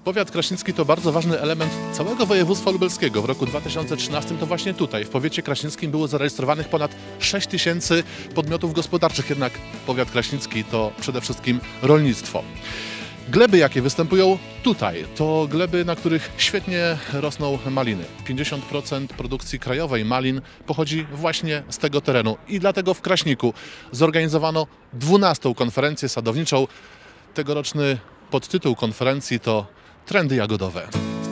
Powiat kraśnicki to bardzo ważny element całego województwa lubelskiego. W roku 2013 to właśnie tutaj, w powiecie kraśnickim, było zarejestrowanych ponad 6 tysięcy podmiotów gospodarczych. Jednak powiat kraśnicki to przede wszystkim rolnictwo. Gleby, jakie występują tutaj, to gleby, na których świetnie rosną maliny. 50% produkcji krajowej malin pochodzi właśnie z tego terenu. I dlatego w Kraśniku zorganizowano 12. konferencję sadowniczą. Tegoroczny podtytuł konferencji to Trendy jagodowe.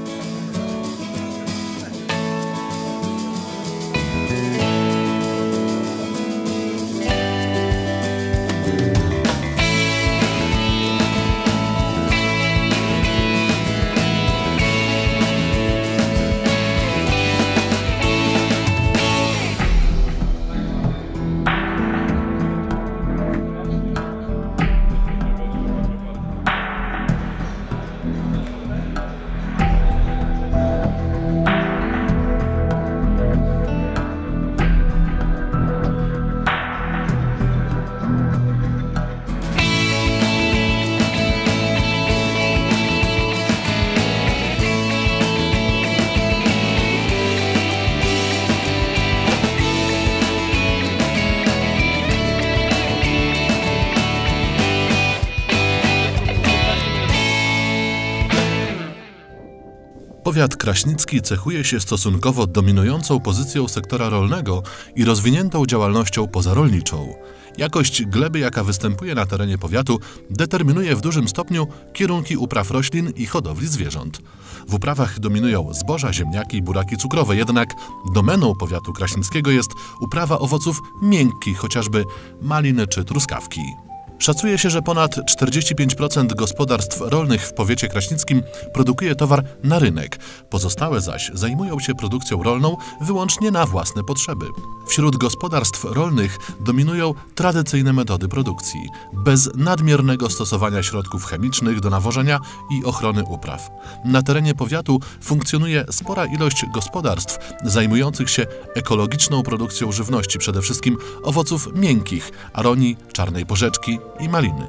Powiat kraśnicki cechuje się stosunkowo dominującą pozycją sektora rolnego i rozwiniętą działalnością pozarolniczą. Jakość gleby, jaka występuje na terenie powiatu, determinuje w dużym stopniu kierunki upraw roślin i hodowli zwierząt. W uprawach dominują zboża, ziemniaki, buraki cukrowe, jednak domeną powiatu kraśnickiego jest uprawa owoców miękkich, chociażby maliny czy truskawki. Szacuje się, że ponad 45% gospodarstw rolnych w powiecie kraśnickim produkuje towar na rynek. Pozostałe zaś zajmują się produkcją rolną wyłącznie na własne potrzeby. Wśród gospodarstw rolnych dominują tradycyjne metody produkcji, bez nadmiernego stosowania środków chemicznych do nawożenia i ochrony upraw. Na terenie powiatu funkcjonuje spora ilość gospodarstw zajmujących się ekologiczną produkcją żywności, przede wszystkim owoców miękkich, aronii, czarnej porzeczki i maliny.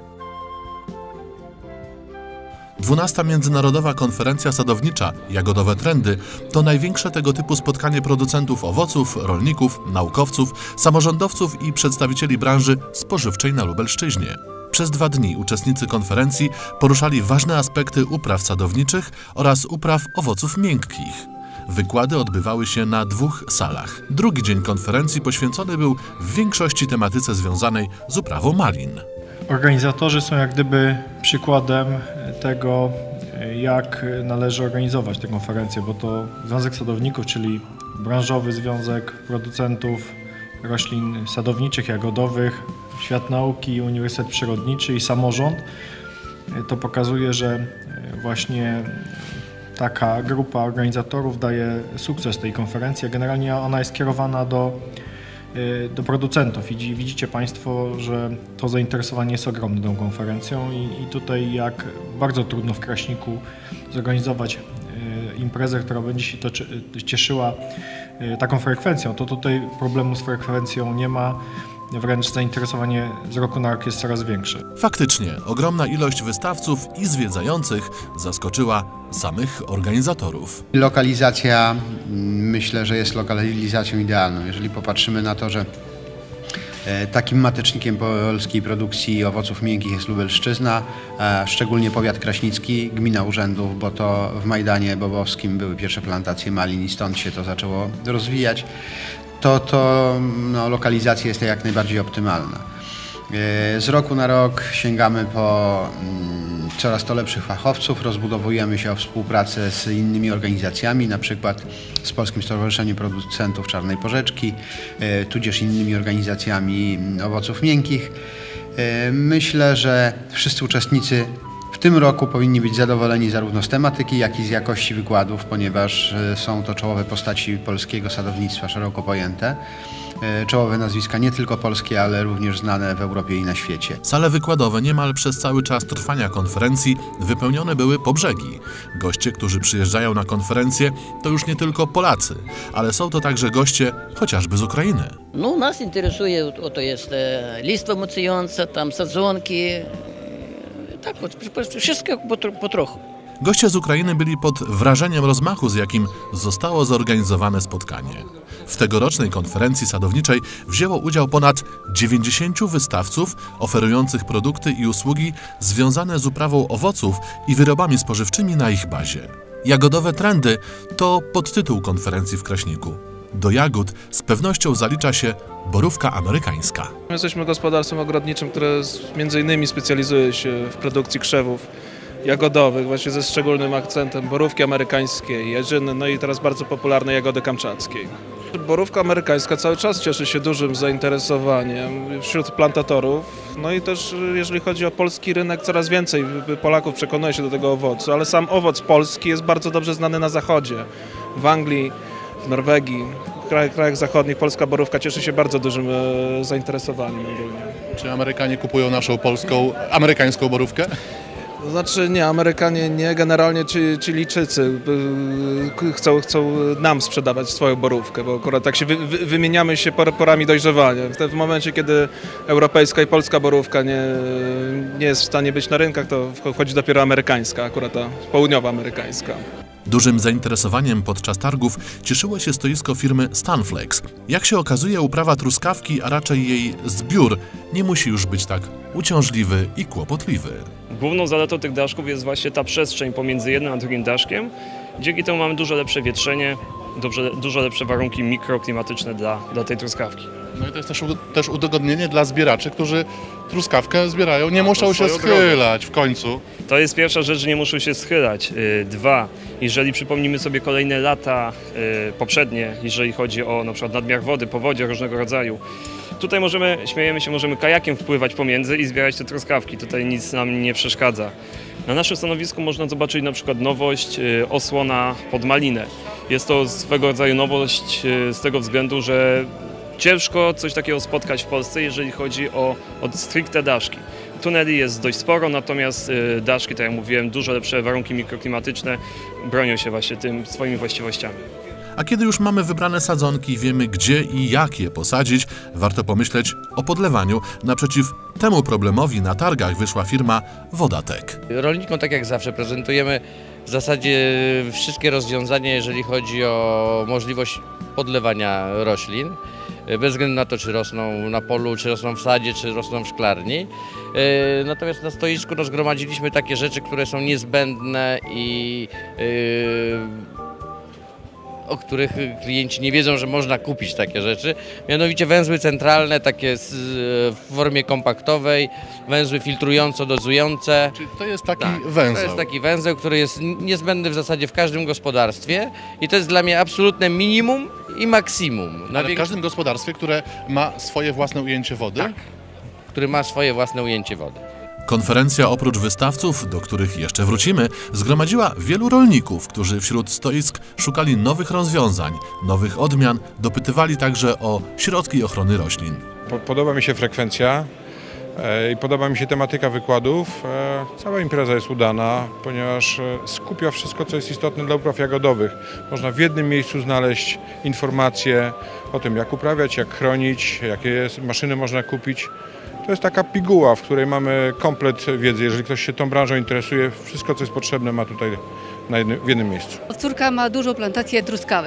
12. Międzynarodowa Konferencja Sadownicza Jagodowe Trendy to największe tego typu spotkanie producentów owoców, rolników, naukowców, samorządowców i przedstawicieli branży spożywczej na Lubelszczyźnie. Przez 2 dni uczestnicy konferencji poruszali ważne aspekty upraw sadowniczych oraz upraw owoców miękkich. Wykłady odbywały się na 2 salach. Drugi dzień konferencji poświęcony był w większości tematyce związanej z uprawą malin. Organizatorzy są jak gdyby przykładem tego, jak należy organizować tę konferencję, bo to Związek Sadowników, czyli branżowy związek producentów roślin sadowniczych, jagodowych, Świat Nauki, Uniwersytet Przyrodniczy i samorząd. To pokazuje, że właśnie taka grupa organizatorów daje sukces tej konferencji, a generalnie ona jest kierowana do producentów i widzicie Państwo, że to zainteresowanie jest ogromne tą konferencją i tutaj jak bardzo trudno w Kraśniku zorganizować imprezę, która będzie się cieszyła taką frekwencją, to tutaj problemu z frekwencją nie ma. Wręcz zainteresowanie z roku na rok jest coraz większe. Faktycznie, ogromna ilość wystawców i zwiedzających zaskoczyła samych organizatorów. Lokalizacja, myślę, że jest lokalizacją idealną. Jeżeli popatrzymy na to, że takim matecznikiem polskiej produkcji owoców miękkich jest Lubelszczyzna, szczególnie powiat kraśnicki, gmina urzędów, bo to w Majdanie Bobowskim były pierwsze plantacje malin i stąd się to zaczęło rozwijać. To lokalizacja jest jak najbardziej optymalna. Z roku na rok sięgamy po coraz to lepszych fachowców, rozbudowujemy się o współpracę z innymi organizacjami, na przykład z Polskim Stowarzyszeniem Producentów Czarnej Porzeczki, tudzież innymi organizacjami owoców miękkich. Myślę, że wszyscy uczestnicy w tym roku powinni być zadowoleni zarówno z tematyki, jak i z jakości wykładów, ponieważ są to czołowe postaci polskiego sadownictwa szeroko pojęte. Czołowe nazwiska nie tylko polskie, ale również znane w Europie i na świecie. Sale wykładowe niemal przez cały czas trwania konferencji wypełnione były po brzegi. Goście, którzy przyjeżdżają na konferencję, to już nie tylko Polacy, ale są to także goście chociażby z Ukrainy. No, nas interesuje, to jest listwa mocująca, tam sadzonki, tak, wszystko po trochu. Goście z Ukrainy byli pod wrażeniem rozmachu, z jakim zostało zorganizowane spotkanie. W tegorocznej konferencji sadowniczej wzięło udział ponad 90 wystawców oferujących produkty i usługi związane z uprawą owoców i wyrobami spożywczymi na ich bazie. Jagodowe trendy to podtytuł konferencji w Kraśniku. Do jagód z pewnością zalicza się borówka amerykańska. Jesteśmy gospodarstwem ogrodniczym, które między innymi specjalizuje się w produkcji krzewów jagodowych, właśnie ze szczególnym akcentem borówki amerykańskiej, jeżyny, no i teraz bardzo popularnej jagody kamczackiej. Borówka amerykańska cały czas cieszy się dużym zainteresowaniem wśród plantatorów, no i też jeżeli chodzi o polski rynek, coraz więcej Polaków przekonuje się do tego owocu, ale sam owoc polski jest bardzo dobrze znany na zachodzie, w Anglii, w Norwegii, w krajach zachodnich polska borówka cieszy się bardzo dużym zainteresowaniem ogólnie. Czy Amerykanie kupują naszą amerykańską borówkę? To znaczy nie, Amerykanie nie, generalnie Chilijczycy chcą nam sprzedawać swoją borówkę, bo akurat tak się wymieniamy się porami dojrzewania. W momencie, kiedy europejska i polska borówka nie jest w stanie być na rynkach, to wchodzi dopiero amerykańska, akurat ta południowoamerykańska. Dużym zainteresowaniem podczas targów cieszyło się stoisko firmy Stanflex. Jak się okazuje, uprawa truskawki, a raczej jej zbiór, nie musi już być tak uciążliwy i kłopotliwy. Główną zaletą tych daszków jest właśnie ta przestrzeń pomiędzy jednym a drugim daszkiem. Dzięki temu mamy dużo lepsze wietrzenie, dużo lepsze warunki mikroklimatyczne dla tej truskawki. No i to jest też udogodnienie dla zbieraczy, którzy truskawkę zbierają, nie muszą się schylać w końcu. To jest pierwsza rzecz, że nie muszą się schylać. Dwa, jeżeli przypomnimy sobie kolejne lata poprzednie, jeżeli chodzi o na przykład nadmiar wody, powodzie różnego rodzaju, tutaj śmiejemy się, możemy kajakiem wpływać pomiędzy i zbierać te truskawki. Tutaj nic nam nie przeszkadza. Na naszym stanowisku można zobaczyć na przykład nowość osłona pod malinę. Jest to swego rodzaju nowość z tego względu, że ciężko coś takiego spotkać w Polsce, jeżeli chodzi o stricte daszki. Tuneli jest dość sporo, natomiast daszki, tak jak mówiłem, dużo lepsze warunki mikroklimatyczne bronią się właśnie tym swoimi właściwościami. A kiedy już mamy wybrane sadzonki, wiemy gdzie i jak je posadzić, warto pomyśleć o podlewaniu. Naprzeciw temu problemowi na targach wyszła firma Wodatek. Rolnikom, tak jak zawsze, prezentujemy w zasadzie wszystkie rozwiązania, jeżeli chodzi o możliwość podlewania roślin, bez względu na to, czy rosną na polu, czy rosną w sadzie, czy rosną w szklarni. Natomiast na stoisku zgromadziliśmy takie rzeczy, które są niezbędne i o których klienci nie wiedzą, że można kupić takie rzeczy. Mianowicie węzły centralne, takie w formie kompaktowej, węzły filtrująco-dozujące. Czyli to jest taki Tak, węzeł. To jest taki węzeł, który jest niezbędny w zasadzie w każdym gospodarstwie i to jest dla mnie absolutne minimum i maksimum. Ale w każdym gospodarstwie, które ma swoje własne ujęcie wody? Tak. Który ma swoje własne ujęcie wody. Konferencja oprócz wystawców, do których jeszcze wrócimy, zgromadziła wielu rolników, którzy wśród stoisk szukali nowych rozwiązań, nowych odmian, dopytywali także o środki ochrony roślin. Podoba mi się frekwencja i podoba mi się tematyka wykładów. Cała impreza jest udana, ponieważ skupia wszystko, co jest istotne dla upraw jagodowych. Można w jednym miejscu znaleźć informacje o tym, jak uprawiać, jak chronić, jakie maszyny można kupić. To jest taka piguła, w której mamy komplet wiedzy. Jeżeli ktoś się tą branżą interesuje, wszystko, co jest potrzebne, ma tutaj w jednym miejscu. Córka ma dużą plantację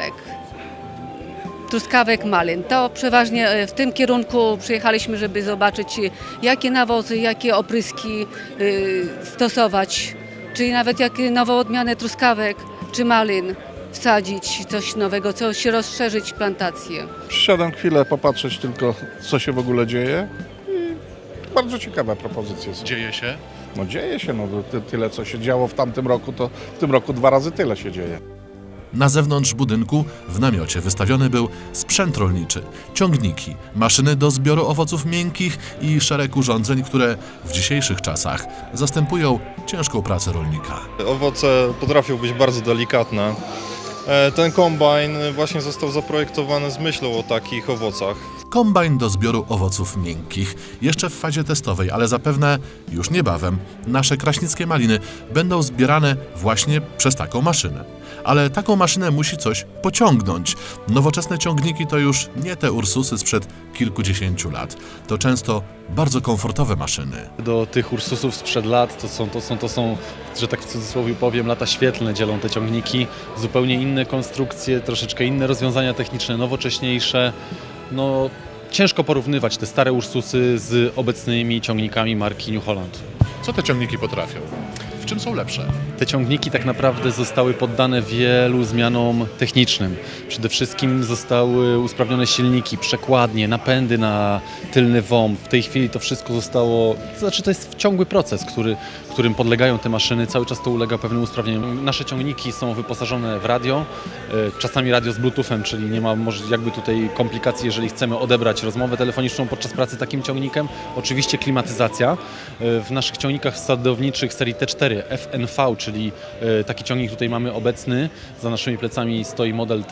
truskawek malin. To przeważnie w tym kierunku przyjechaliśmy, żeby zobaczyć, jakie nawozy, jakie opryski stosować, czyli nawet jakie nową odmianę truskawek czy malin wsadzić, coś nowego, coś rozszerzyć plantację. Przysiadam chwilę popatrzeć tylko, co się w ogóle dzieje. Bardzo ciekawe propozycje są. Dzieje się? No dzieje się, no tyle co się działo w tamtym roku, to w tym roku 2 razy tyle się dzieje. Na zewnątrz budynku w namiocie wystawiony był sprzęt rolniczy, ciągniki, maszyny do zbioru owoców miękkich i szereg urządzeń, które w dzisiejszych czasach zastępują ciężką pracę rolnika. Owoce potrafią być bardzo delikatne. Ten kombajn właśnie został zaprojektowany z myślą o takich owocach. Kombajn do zbioru owoców miękkich, jeszcze w fazie testowej, ale zapewne już niebawem nasze kraśnickie maliny będą zbierane właśnie przez taką maszynę. Ale taką maszynę musi coś pociągnąć. Nowoczesne ciągniki to już nie te Ursusy sprzed kilkudziesięciu lat. To często bardzo komfortowe maszyny. Do tych Ursusów sprzed lat to są, że tak w cudzysłowie powiem, lata świetlne dzielą te ciągniki. Zupełnie inne konstrukcje, troszeczkę inne rozwiązania techniczne, nowocześniejsze. No, ciężko porównywać te stare Ursusy z obecnymi ciągnikami marki New Holland. Co te ciągniki potrafią? W czym są lepsze? Te ciągniki tak naprawdę zostały poddane wielu zmianom technicznym. Przede wszystkim zostały usprawnione silniki, przekładnie, napędy na tylny WOMP. W tej chwili to wszystko zostało, to jest ciągły proces, którym podlegają te maszyny. Cały czas to ulega pewnym usprawnieniom. Nasze ciągniki są wyposażone w radio, czasami radio z Bluetoothem, czyli nie ma jakby tutaj komplikacji, jeżeli chcemy odebrać rozmowę telefoniczną podczas pracy takim ciągnikiem. Oczywiście klimatyzacja. W naszych ciągnikach sadowniczych serii T4 FNV, czyli taki ciągnik tutaj mamy obecny. Za naszymi plecami stoi model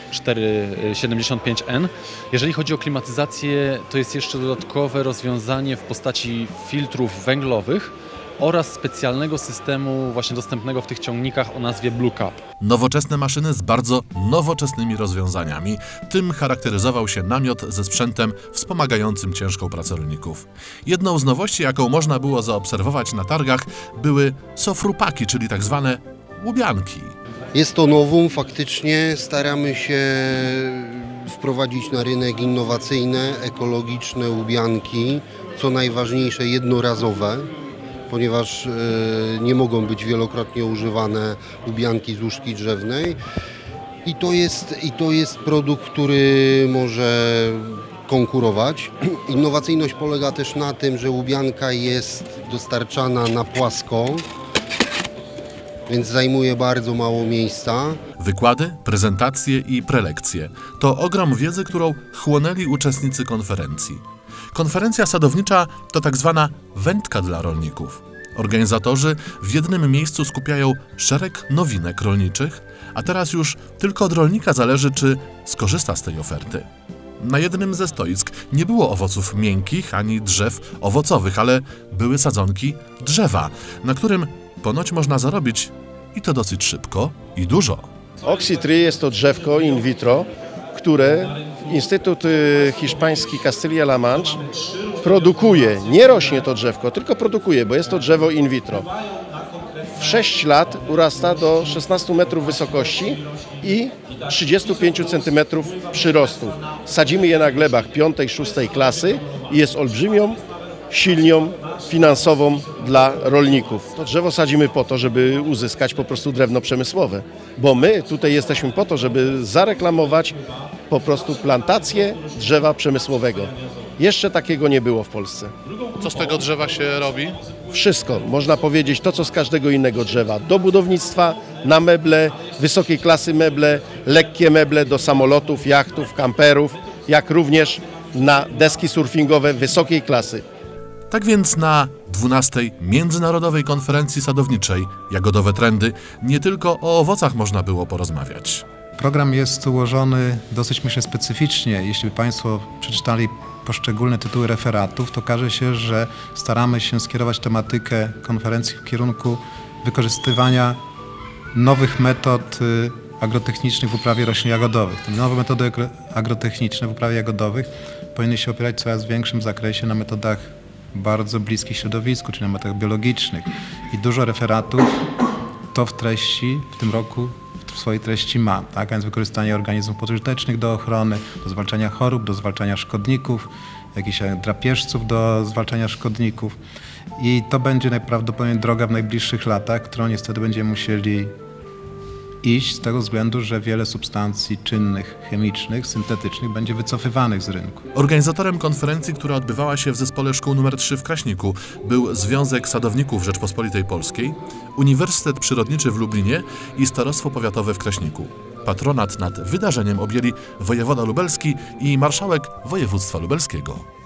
T475N. Jeżeli chodzi o klimatyzację, to jest jeszcze dodatkowe rozwiązanie w postaci filtrów węglowych oraz specjalnego systemu właśnie dostępnego w tych ciągnikach o nazwie Blue Cap. Nowoczesne maszyny z bardzo nowoczesnymi rozwiązaniami. Tym charakteryzował się namiot ze sprzętem wspomagającym ciężką pracę rolników. Jedną z nowości, jaką można było zaobserwować na targach, były sofrupaki, czyli tak zwane łubianki. Jest to nowum, faktycznie staramy się wprowadzić na rynek innowacyjne, ekologiczne łubianki, co najważniejsze jednorazowe, ponieważ nie mogą być wielokrotnie używane łubianki z łóżki drzewnej. I to jest produkt, który może konkurować. Innowacyjność polega też na tym, że łubianka jest dostarczana na płasko, więc zajmuje bardzo mało miejsca. Wykłady, prezentacje i prelekcje to ogrom wiedzy, którą chłonęli uczestnicy konferencji. Konferencja sadownicza to tak zwana wędka dla rolników. Organizatorzy w jednym miejscu skupiają szereg nowinek rolniczych, a teraz już tylko od rolnika zależy, czy skorzysta z tej oferty. Na jednym ze stoisk nie było owoców miękkich ani drzew owocowych, ale były sadzonki drzewa, na którym ponoć można zarobić i to dosyć szybko i dużo. Oxy-Tree jest to drzewko in vitro, które Instytut Hiszpański Castilla-La Manche produkuje. Nie rośnie to drzewko, tylko produkuje, bo jest to drzewo in vitro. W 6 lat urasta do 16 metrów wysokości i 35 cm przyrostu. Sadzimy je na glebach 5., 6. klasy i jest olbrzymią silnią finansową dla rolników. To drzewo sadzimy po to, żeby uzyskać po prostu drewno przemysłowe, bo my tutaj jesteśmy po to, żeby zareklamować po prostu plantację drzewa przemysłowego. Jeszcze takiego nie było w Polsce. Co z tego drzewa się robi? Wszystko, można powiedzieć, to co z każdego innego drzewa. Do budownictwa, na meble, wysokiej klasy meble, lekkie meble do samolotów, jachtów, kamperów, jak również na deski surfingowe wysokiej klasy. Tak więc na 12. Międzynarodowej Konferencji Sadowniczej Jagodowe Trendy nie tylko o owocach można było porozmawiać. Program jest ułożony dosyć, myślę, specyficznie. Jeśli Państwo przeczytali poszczególne tytuły referatów, to okaże się, że staramy się skierować tematykę konferencji w kierunku wykorzystywania nowych metod agrotechnicznych w uprawie roślin jagodowych. Te nowe metody agrotechniczne w uprawie jagodowych powinny się opierać w coraz większym zakresie na metodach bardzo bliskich środowisku, czyli na metodach biologicznych. I dużo referatów to w treści w tym roku w swojej treści ma, tak? A więc wykorzystanie organizmów pożytecznych do ochrony, do zwalczania chorób, do zwalczania szkodników, jakichś drapieżców do zwalczania szkodników. I to będzie najprawdopodobniej droga w najbliższych latach, którą niestety będziemy musieli iść z tego względu, że wiele substancji czynnych, chemicznych, syntetycznych będzie wycofywanych z rynku. Organizatorem konferencji, która odbywała się w Zespole Szkół nr 3 w Kraśniku, był Związek Sadowników Rzeczpospolitej Polskiej, Uniwersytet Przyrodniczy w Lublinie i Starostwo Powiatowe w Kraśniku. Patronat nad wydarzeniem objęli wojewoda lubelski i marszałek województwa lubelskiego.